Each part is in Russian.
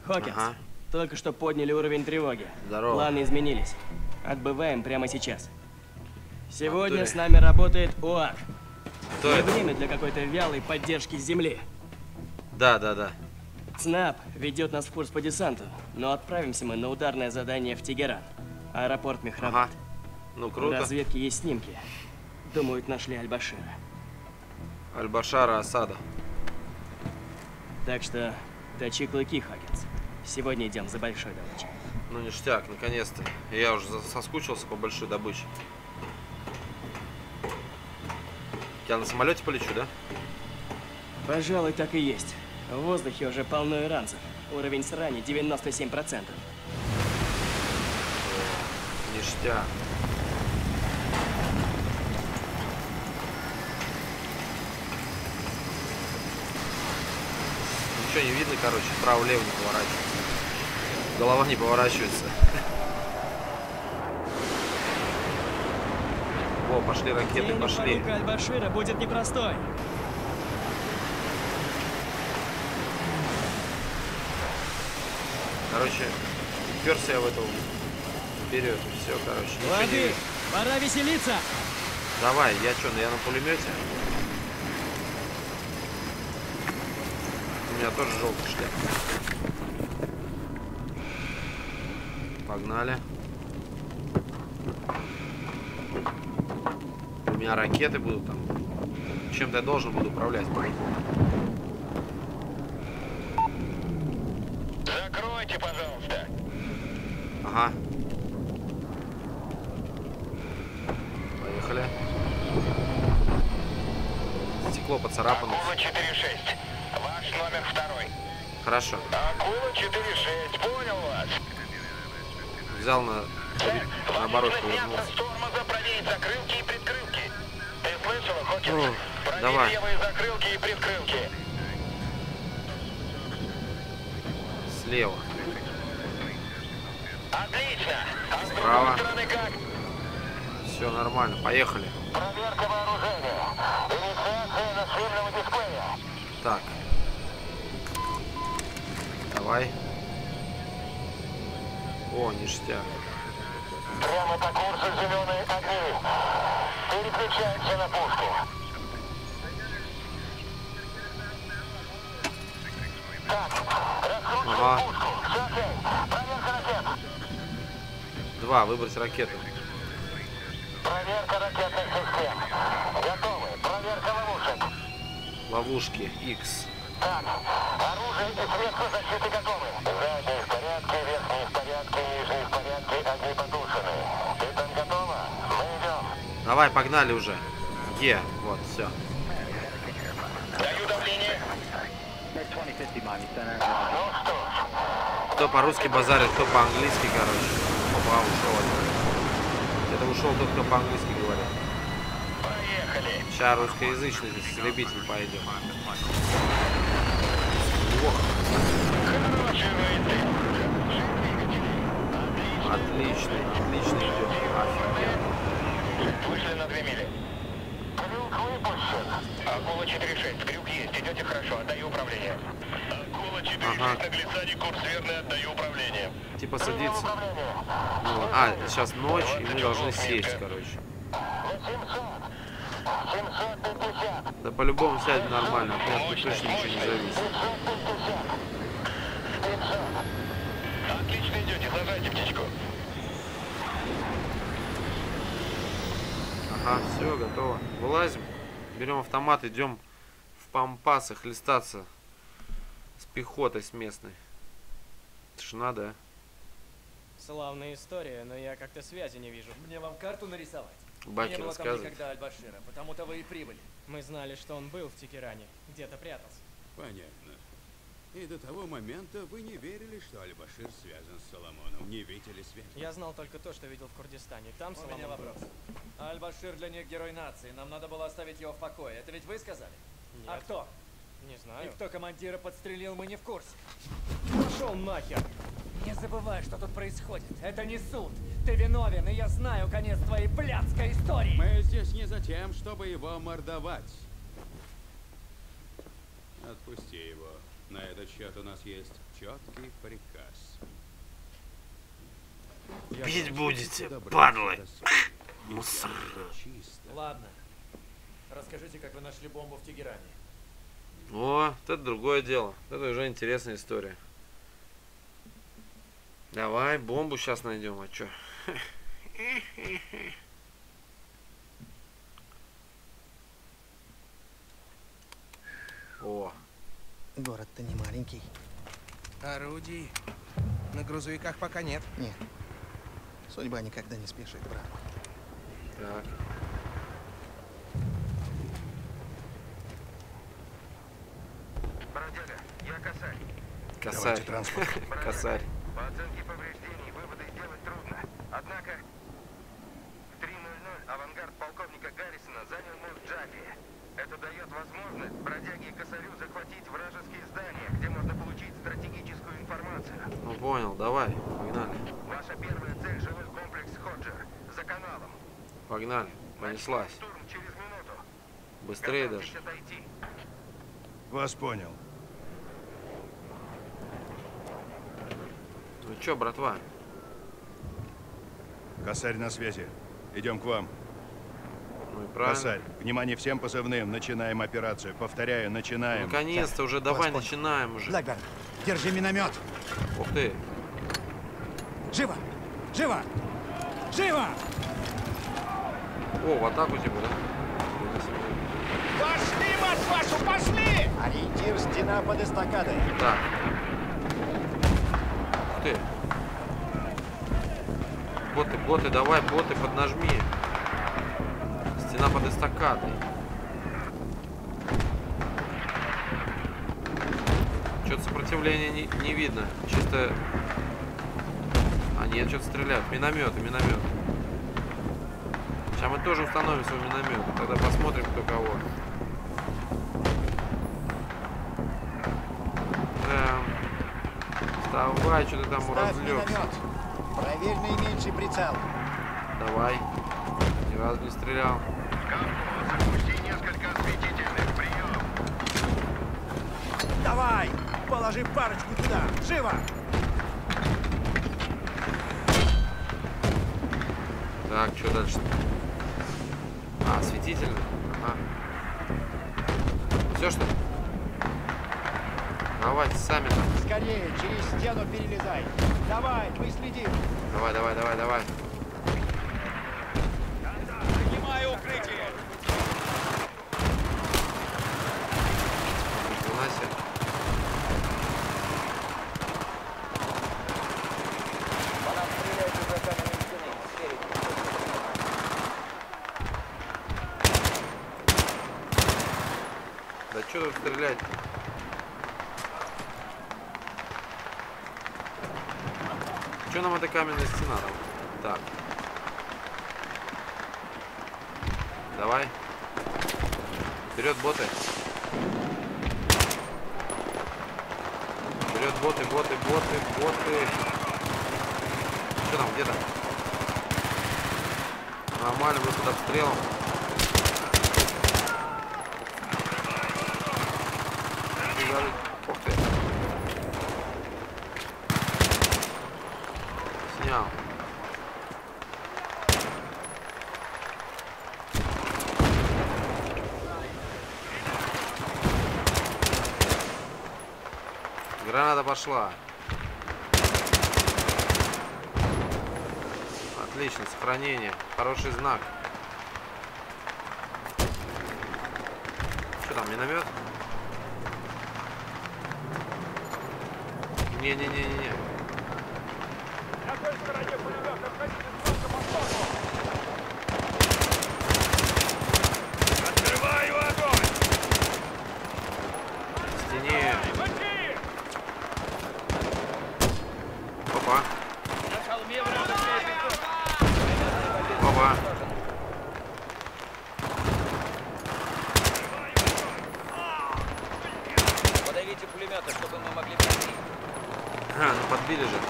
Хокинс, Ага. только что подняли уровень тревоги. Здорово. Планы изменились. Отбываем прямо сейчас. Сегодня Натуре. с нами работает УАК. Кто Не это? время для какой-то вялой поддержки с земли. Да. ЦНАП ведет нас в курс по десанту, но отправимся мы на ударное задание в Тегеран. Аэропорт Мехрабад. Ага. Ну, В круто. разведке есть снимки. Думают, нашли Аль-Башира. Аль-Башара Асада. Так что точи клыки, Хокинс. Сегодня идем за большой добычей. Ну, ништяк, наконец-то. Я уже соскучился по большой добыче. Я на самолете полечу, да? Пожалуй, так и есть. В воздухе уже полно иранцев. Уровень срани 97%. Ништяк. Ничего не видно, короче, вправо-влево не поворачивается. Голова не поворачивается. О, пошли ракеты, День пошли. Фарука Аль-Башира будет непростой. Короче, уперся я в эту вперед, и все, короче. Ничего не Лады, видно. пора веселиться. Давай, я что, я на пулемете? У меня тоже желтый шлем. Погнали. У меня ракеты будут там. Чем-то я должен буду управлять. Закройте, пожалуйста. Ага. Поехали. Стекло поцарапано. Акула 4-6. Ваш номер 2. Хорошо. Акула 4-6. Понял вас. Взял наоборот, Вам нужно сняться повернулся. с тормоза, проверить закрылки и предкрылки. Ты слышала, Хокинс? Ну, Проверь давай. левые закрылки и предкрылки. Слева. Отлично. А с Справа. другой стороны как? Все нормально. Поехали. Проверка вооружения. Инициация зашивного дисплея. Так. Давай. О, ништяк. Прямо по курсу зеленые огни. Переключается на пушку. Так, раскручиваем Ага. пушку. Все окей. Проверка ракет. 2. Выбрать ракету. Проверка ракетных систем. Готовы. Проверка ловушек. Ловушки. X. Так, оружие и средства защиты готовы. Задние в порядке, верхние в порядке, нижние в порядке, огни потушены. Ты там готова? Мы идем. Давай, погнали уже. Вот, все. Даю давление. Ну что ж, Кто по-русски базарит, кто по-английски, короче. Опа, ушел один. Это ушел тот, кто по-английски говорит. поехали. Сейчас русскоязычный здесь истребитель пойдет. Ох, Хороший рейтинг. отлично идет. Офигенно. Вышли на 2 мили. Крюк выпущен. Акула 4-6. Крюк есть. Идете хорошо. Отдаю управление. Акула 4-6 Ага. на глиссаде. Курс верный. Отдаю управление. Типа садиться. Управление. Ну, сейчас ночь, и мы должны сесть, короче. На 700. 750. Да по-любому сядет нормально, от меня тут точно ничего не зависит. 550. 500. Отлично идете. Сажайте птичку. Ага, все, готово. Вылазим, берем автомат, идем в пампасы хлестаться с пехотой, с местной. Это ж надо, а? Славная история, но я как-то связи не вижу. Мне вам карту нарисовать? Баки Не было там рассказывает. никогда Аль-Башира, потому-то вы и прибыли. Мы знали, что он был в Тегеране, где-то прятался. Понятно. И до того момента вы не верили, что Аль-Башир связан с Соломоном. Не видели связь. Я знал только то, что видел в Курдистане. Там У меня Соломон был. вопрос. Аль-Башир для них герой нации. Нам надо было оставить его в покое. Это ведь вы сказали? Нет. А кто? Не И знаю. кто командира подстрелил, мы не в курсе. Пошел нахер! Не забывай, что тут происходит. Это не суд. Ты виновен, и я знаю конец твоей блядской истории. Мы здесь не за тем, чтобы его мордовать. Отпусти его. На этот счет у нас есть четкий приказ. Бить будете, падлы. Мусор. Ладно. Расскажите, как вы нашли бомбу в Тегеране. О, это другое дело. Это уже интересная история. Давай, бомбу сейчас найдем, а чё? О, Город-то не маленький. Орудий на грузовиках пока нет. Нет. Судьба никогда не спешит, брат. так. Бродяга, я Косарь. Косарь. Косарь. По оценке повреждений выводы сделать трудно. Однако в 3:00 авангард полковника Гаррисона занял мост Джаффи. Это дает возможность бродяге и Косарю захватить вражеские здания, где можно получить стратегическую информацию. Ну понял, давай, погнали. Ваша первая цель — жилой комплекс Ходжер за каналом. Погнали, понеслась. Штурм через минуту. Быстрее даже. Готовьтесь отойти. Вас понял. Ну чё, братва? Косарь на связи. Идем к вам. Ну и правильно. Косарь, внимание всем позывным. Начинаем операцию. Повторяю, начинаем. Наконец-то уже, давай начинаем уже. Блэкберн, держи миномет. Ух ты. Живо! Живо! Живо! О, в атаку типа, да? Пошли, мать вашу, пошли! Ориентир стена под эстакадой. Так. Ух ты. Боты, давай, боты, поднажми. Стена под эстакадой. Что-то сопротивления не видно. Чисто... А нет, что-то стреляют. Минометы. Сейчас мы тоже установим свой миномет. Тогда посмотрим, кто кого. Вставай, что ты там разлегся. Проверь наименьший прицел. Давай. Ни разу не стрелял. Запусти несколько осветительных. Прием. Давай! Положи парочку туда! Живо! Так, что дальше? А, осветительно. Ага. Все, что ли? Давайте сами там. Скорее, через стену перелезай! Давай, мы следим! Давай. Занимаю укрытие! Выносим. По нам стреляют из-за каменной стены. Спереди. Да что тут стрелять? Что нам эта каменная стена там? Так. Давай. Вперед, боты. Вперед, боты. Что там, где-то? Нормально, мы под обстрелом. Ух ты. Снял. Граната пошла. Отлично, сохранение. Хороший знак. Что там, миномет? Не-не-не-не-не. На той стороне пулемет, обходите с мостом. Открываю огонь! В стене. Опа. На холме вражеская пехота. Опа. Подавите пулеметы, чтобы мы могли пройти. А, ну подбили же.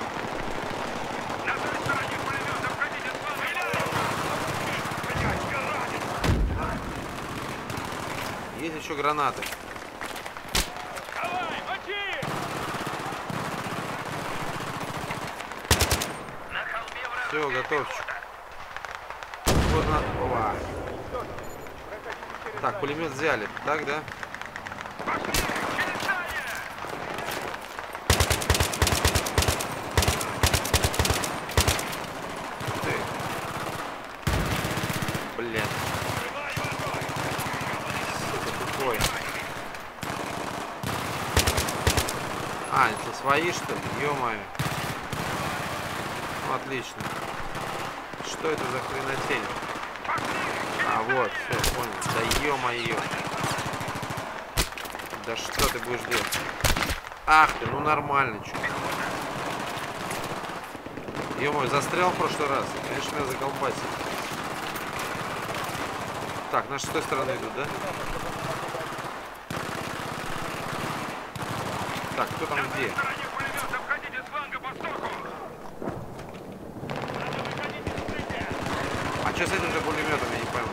Есть еще гранаты. Давай, мочи! Все, готовчик. Вот на... Ова. Так, пулемет взяли. Так, да? Ты. Блин. Сука, тупой. А, это свои, что ли? Ё-моё. Ну, отлично. Что это за хренотень? А, вот, все, понял. Да ё-моё. Да что ты будешь делать? Ах ты, ну нормально, чё. Ё-моё, застрял в прошлый раз. Конечно, меня заколбасил. Так, наши с той стороны идут, да? Так, кто там где? А что с этим же пулеметом, я не пойму.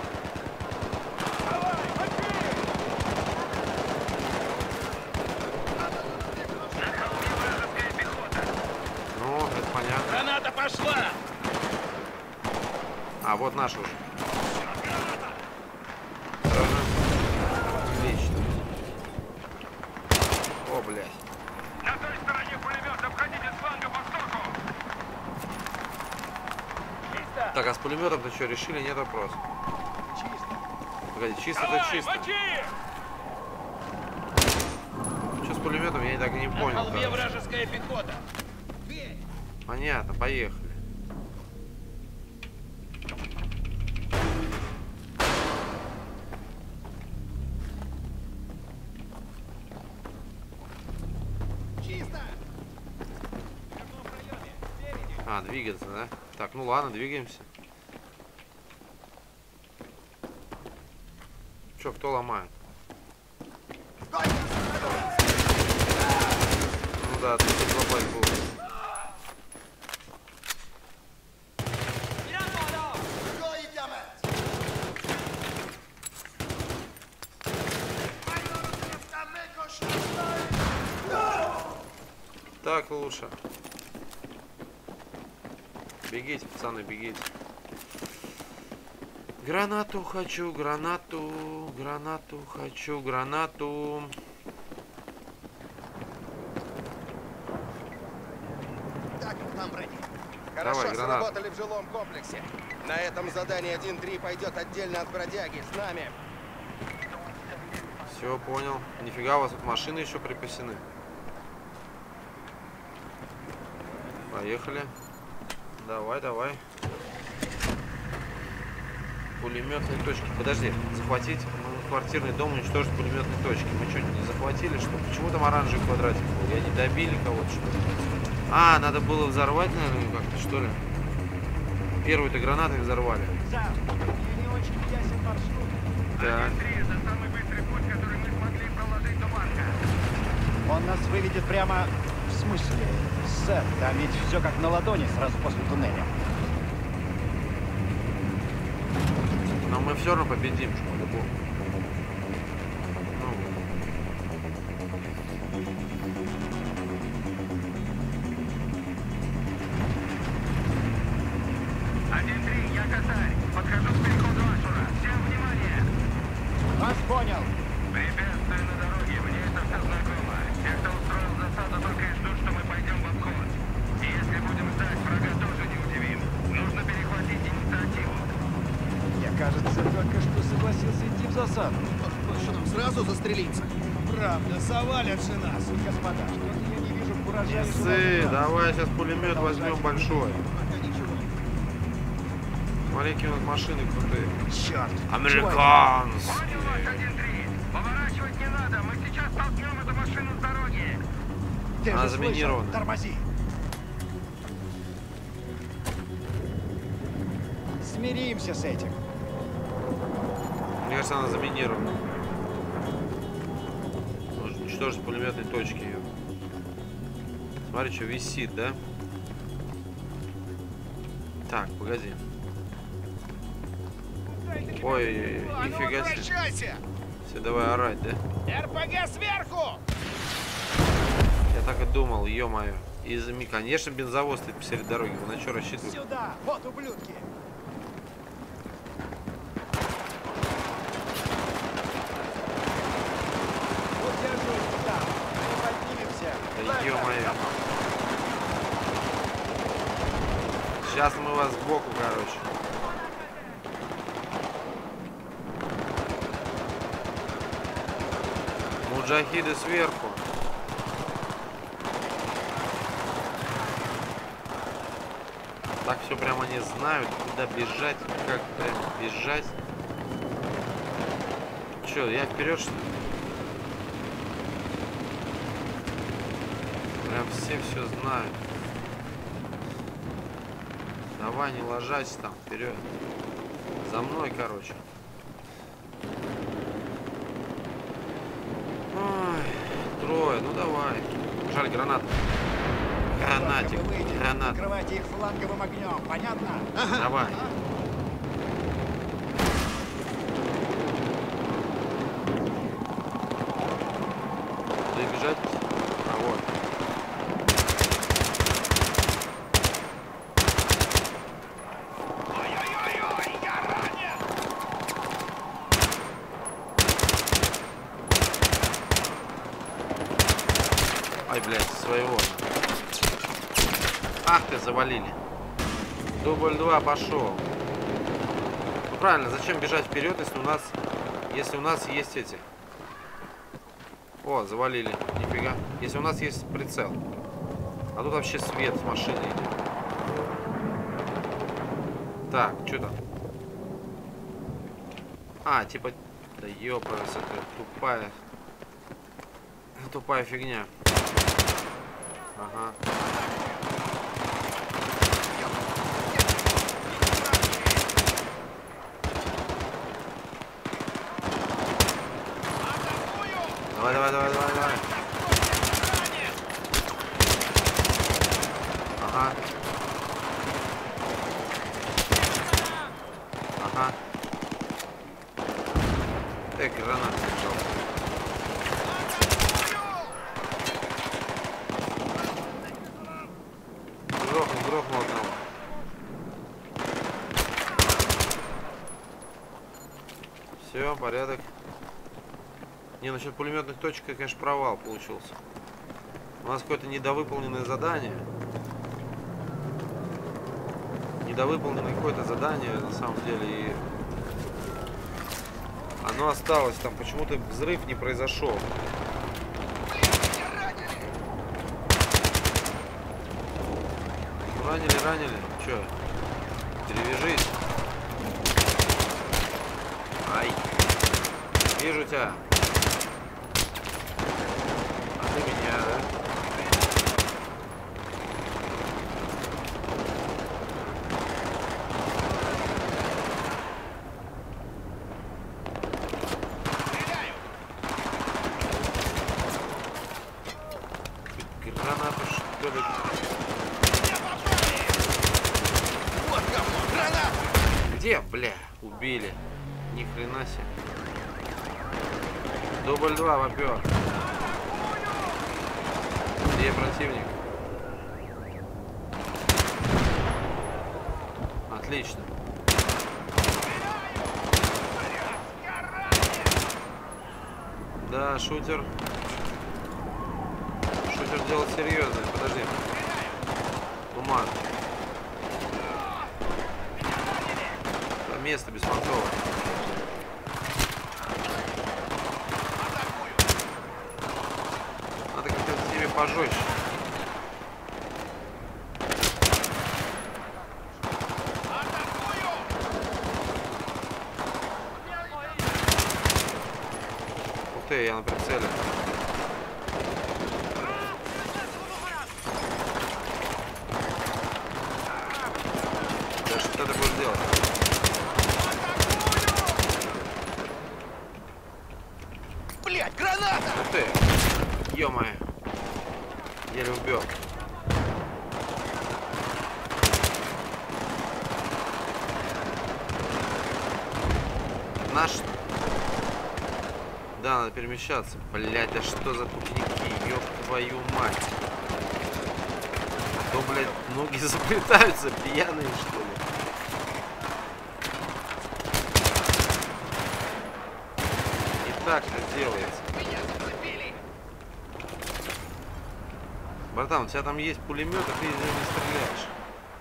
Ну, это понятно. Граната пошла! А, вот наш уже. Отлично. О, блядь. На той стороне пулемет, обходите с фланга по востоку! Так, а с пулеметом-то что, решили? Нет вопроса. Погоди, чисто-то чисто. Что с пулеметом, я так и не понял. На холме вражеская пехота. Понятно, поехали. А, двигаться, да? Так, ну ладно, двигаемся. Че, кто ломает? Ну да, тут попасть было. Так лучше. Бегите, пацаны, бегите. Гранату хочу, гранату, гранату хочу, гранату. Так, там Брэди. Давай, Хорошо гранату. сработали в жилом комплексе. На этом задании 1-3 пойдет отдельно от бродяги. С нами. Все, понял. Нифига, у вас тут машины еще припасены. Поехали. Давай, давай. Пулеметные точки. Подожди, захватить квартирный дом, уничтожить пулеметные точки. Мы что, не захватили, что? Почему там оранжевый квадратик был? Я не добили кого-то, что ли? А, надо было взорвать, наверное, как-то, что ли? Первую-то гранатой взорвали. Сам, мне не очень ясен маршрут. Так. Это самый быстрый путь, который мы смогли проложить до Марка. Он нас выведет прямо... В смысле? Сэр, там ведь все как на ладони сразу после туннеля. Но мы все равно победим, что по-любому. Ну. Я Косарь. Подхожу к переходу Ашура. Всем внимание! Вас понял. Препятствия на дороге. Мне это все знакомо. Те, кто устроил засаду, только и ждут, что мы пойдем в обход. И если будем ждать, врага тоже не удивим. Нужно перехватить инициативу. Я, кажется, только что согласился идти в засаду. Что там, сразу застрелиться? Правда, завалят же нас. Господа, что-то я не вижу куража. Давай сейчас пулемет возьмем большой. Пока ничего. Смотри, какие у нас машины крутые. Черт. Американс. Понял вас, 1-3. Поворачивать не надо. Мы сейчас толкнем эту машину с дороги. Ты Она же слышал? заминирована. Тормози. Смиримся с этим. Мне кажется, она заминирована. Нужно уничтожить пулеметные точки ее. Смотри, что висит, да? Так, погоди. Ой, нифига себе. Возвращайся! Все, давай орать, да? РПГ сверху! Я так так и думал, ё-моё. Конечно, бензовоз стоит посреди дороги. Вы на что рассчитываете? Сюда! Вот ублюдки! Удерживайтесь там! Мы поднимемся! Да ё-моё. Сейчас мы вас сбоку, короче. Муджахиды сверху. Так все прямо они знают, куда бежать, как прям бежать. Че, я вперед, что ли? Прям все знают. Давай, не ложась там, вперед. За мной, короче. Ой, трое, ну давай. Жаль, гранат. Гранатик, гранат. Закрывайте их фланговым огнем, понятно? Давай. Куда бежать? А, вот. Ай, блядь, своего. Ах ты, завалили. Дубль 2 пошел. Ну правильно, зачем бежать вперед, если у нас есть эти. О, завалили. Нифига. Если у нас есть прицел. А тут вообще свет с машины идет. Так, что там? А, типа... Да ёпрст, это тупая фигня. Ага. Давай. Ага. Ага. Гранат лежал. Грохнул одного. Все, порядок. Не, насчет пулеметных точек, конечно, провал получился. У нас какое-то недовыполненное задание. Недовыполненное какое-то задание, на самом деле, и оно осталось там. Почему-то взрыв не произошел. Ранили. Че? Перевяжись. Ай. Вижу тебя. А ты меня, да? Гранату, что ли? Где, бля? Убили. Ни хрена себе. Дубль 2, вопер. Где противник? Отлично. Да, шутер. Шутер делает серьезно. Подожди. Туман. Место беспонтовое. Надо как-то с ними пожестче. Ух ты, я на прицеле. Да что ты будешь делать? Ух ты! Ё-моё! Еле убил. Наш... Да, надо перемещаться. Блять, да что за тупники, ёб твою мать. То, блядь, ноги заплетаются, пьяные, что ли? Не так это делается. Братан, у тебя там есть пулемет, а ты из него не стреляешь.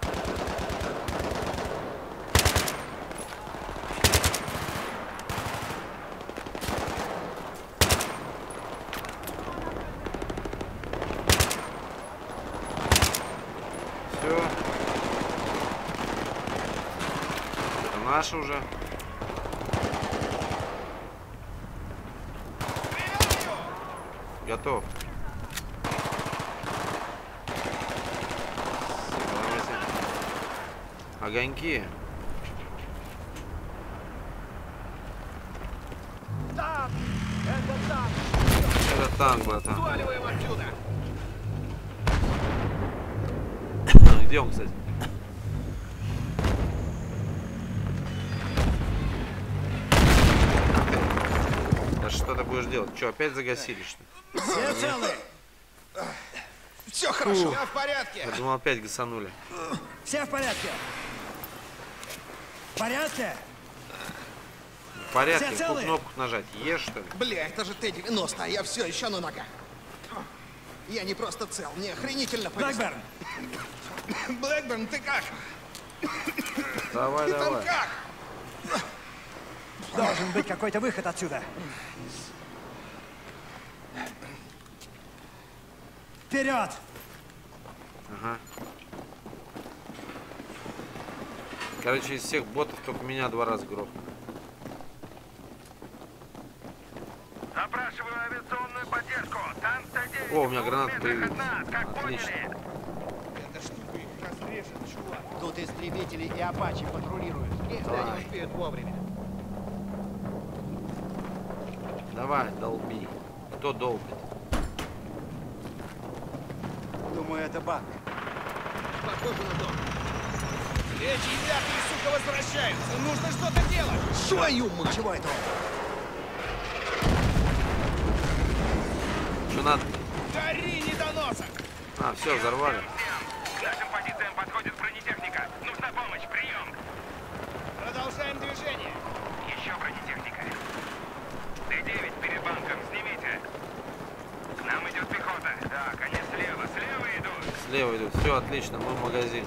Наши уже. Готов. Огоньки. Танк! Это танк! Это танк, братан. Сваливаем отсюда! Где он, кстати? Что ты будешь делать? Что, опять загасили, что ли? Все целы? Все хорошо. Я в порядке. Я думал, опять гасанули. Все в порядке? В порядке? В порядке, Все какую целы? кнопку нажать? Ешь, что ли? Бля, это же Т-90, а я все еще на ногах. Я не просто цел, мне охренительно повезло. Блэкберн! Блэкберн, ты как? Давай, Ты там давай. как? Должен быть какой-то выход отсюда. Вперед! Ага. Короче, из всех ботов только меня 2 раза грохнули. Запрашиваю авиационную поддержку. Танк Т-9. О, у меня граната метрах появилась. от нас, как Отлично. поняли? Эта штука их разрежет, чувак. Тут истребители и апачи патрулируют. Если они успеют вовремя. Давай, долби. Кто долбит? Думаю, это банк. Похоже на дом. Эти идиоты, сука, возвращаются! Нужно что-то делать! Твою мать! Чего это? Что надо? Гори, недоносок! А, все, взорвали. К нашим позициям подходит бронетехника. Нужна помощь. Прием. Продолжаем движение. Еще бронетехника. Т-9 перед банком. Снимите. К нам идет пехота. Так, они слева. Слева идут. Слева идут. Все, отлично, мы в магазин.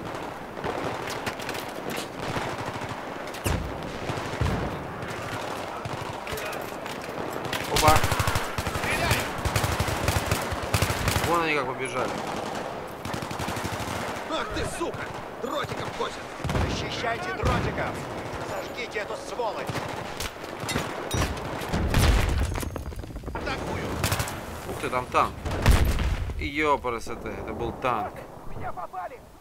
Опа! Вон они как побежали. Ах ты, сука! Дротиком косит! Защищайте дротиков! Зажгите эту сволочь! Атакую! Ух ты, там танк. Ёпрст, это был танк. Меня попали!